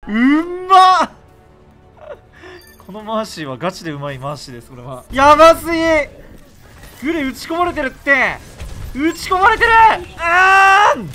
うんまっこのマーシーはガチでうまいマーシーです。これはやばすぎ。グレ打ち込まれてるって。打ち込まれてる。あーん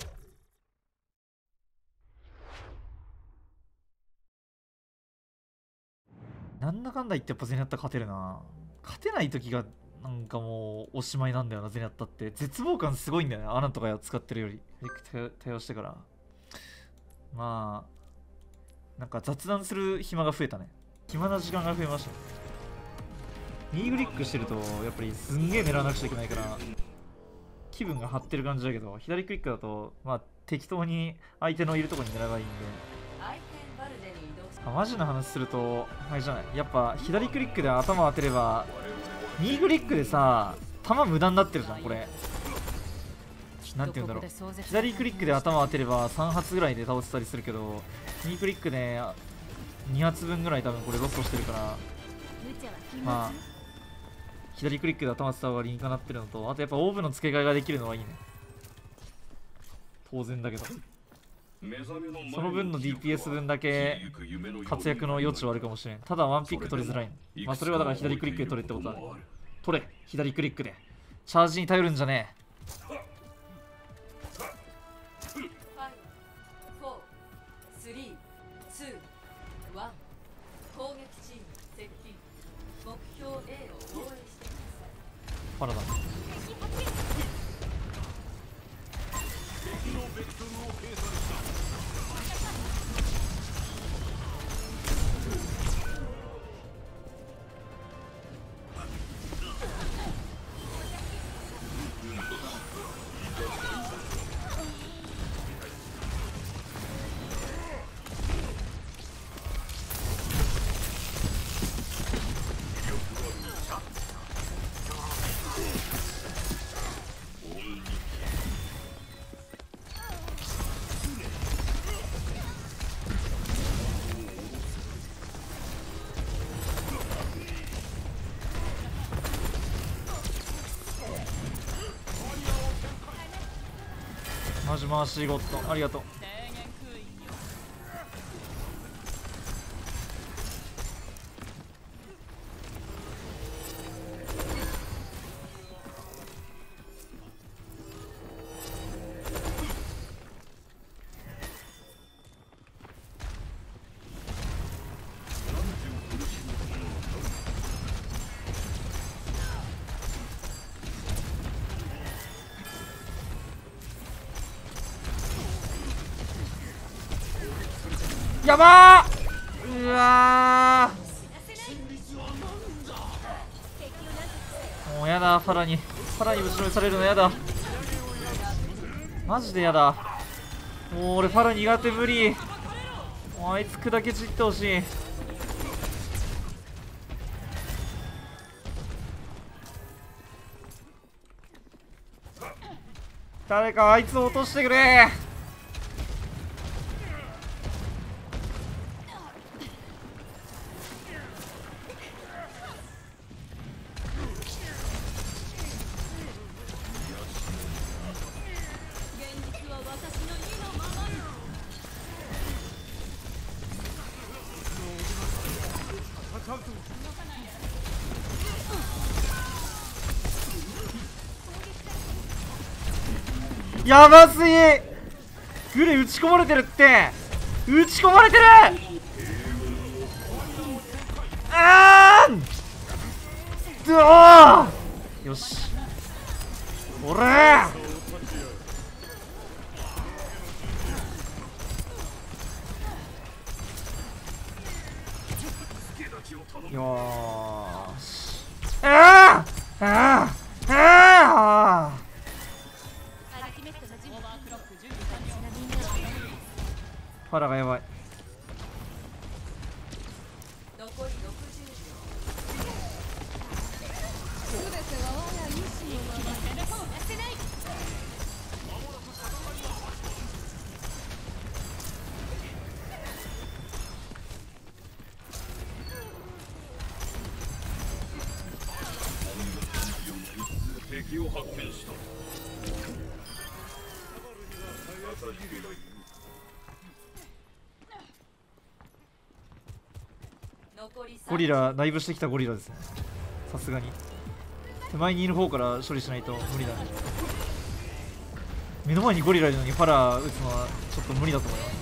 なんだかんだ言ってやっぱゼネヤッタ勝てるな。勝てない時がなんかもうおしまいなんだよな。ゼネヤッタって絶望感すごいんだよね。アナとか使ってるより対応してから。まあなんか雑談する暇が増えたね。暇な時間が増えました。右クリックしてるとやっぱりすんげえ狙わなくちゃいけないから気分が張ってる感じだけど、左クリックだとまあ適当に相手のいるとこに狙えばいいんで。マジの話するとあれじゃない、やっぱ左クリックで頭当てれば右クリックでさ弾無駄になってるじゃん。これなんて言うんだろう、左クリックで頭当てれば3発ぐらいで倒せたりするけど、右クリックで2発分ぐらい多分これロストしてるから、まあ左クリックで頭当てた方が理にかなってるのと、あとやっぱオーブの付け替えができるのはいいね。当然だけどその分の DPS 分だけ活躍の余地はあるかもしれん。ただワンピック取りづらいの。まあそれはだから左クリックで取れってことだね。取れ、左クリックでチャージに頼るんじゃねえ。パラだ。マジ回しゴッドありがとう。やばー、うわー、もうやだ。ファラに後ろにされるのやだ。マジでやだ。もう俺ファラ苦手無理。もうあいつ砕け散ってほしい。誰かあいつを落としてくれ。やばすぎ。グレ打ち込まれてるって。打ち込まれてる。あーんどーよしおれよーし。あーあーあーファラがやばい。敵を発見した。 ゴリラ、ダイブしてきたゴリラですね。さすがに。手前にいる方から処理しないと無理だね。目の前にゴリラいるのにファラー打つのはちょっと無理だと思います。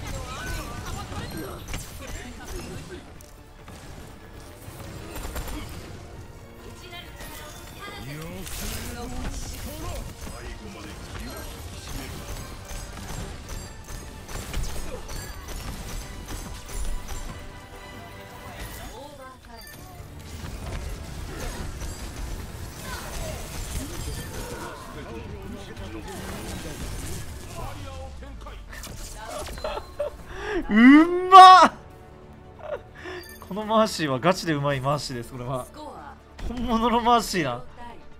うんまっこのマーシーはガチでうまいマーシーです。これは本物のマーシーだ。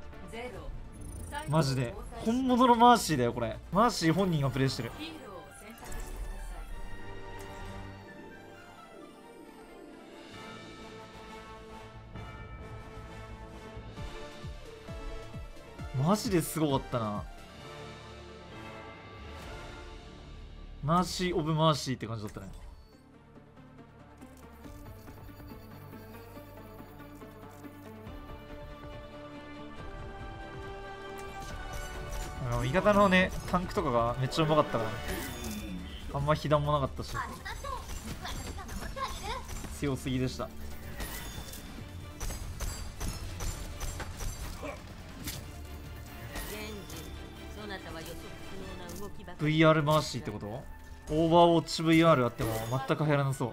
マジで本物のマーシーだよこれ。マーシー本人がプレイしてる。マジですごかったな。マーシーオブマーシーって感じだったね。味方のねタンクとかがめっちゃうまかったからね。あんま被弾もなかったし強すぎでした。VR マーシーってこと？オーバーウォッチ VR あっても全く流行らなそう。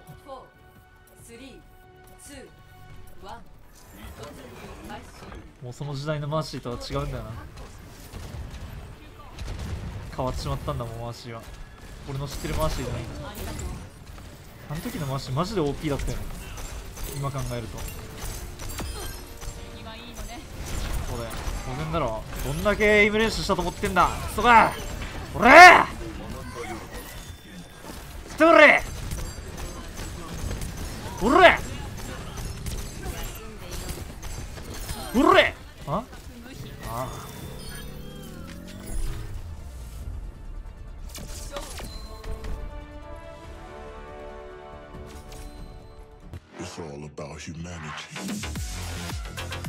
もうその時代のマーシーとは違うんだよな。変わってしまったんだもんマーシーは。俺の知ってるマーシーじゃないんだ。あの時のマーシーマジで OP だったよね今考えると。そうだよ当然だろ。どんだけエイム練習したと思ってんだクソが。おれ来ておれおれおれああ It's all about humanity.